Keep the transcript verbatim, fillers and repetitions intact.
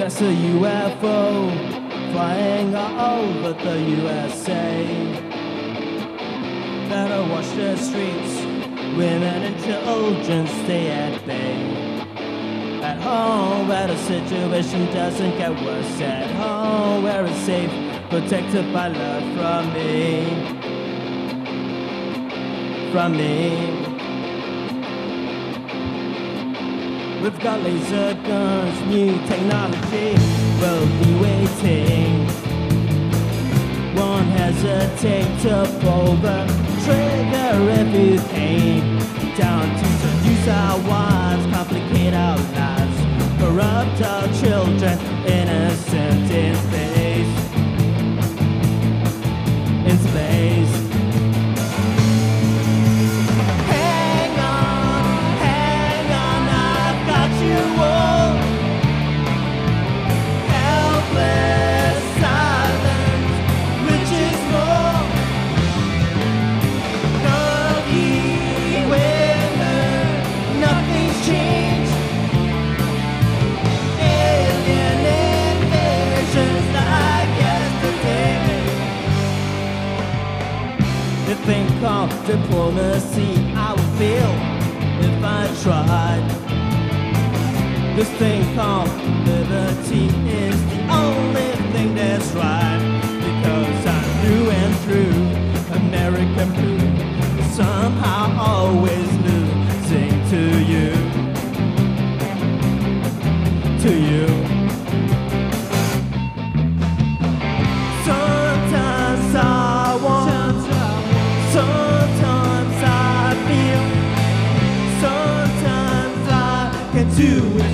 That's a U F O flying over the U S A. Better watch the streets, women and children stay at bay. At home where the situation doesn't get worse. At home where it's safe, protected by love from me. From me. We've got laser guns, new technology will be waiting. Won't hesitate to pull the trigger if you came down to seduce our wives, complicate our lives, corrupt our children, innocent in space. In space. The thing called diplomacy I would feel if I tried. This thing called liberty is the only thing that's right. Because I'm through and through American blue, somehow always losing to you. To you. Sometimes I want, sometimes I feel, sometimes I can do it.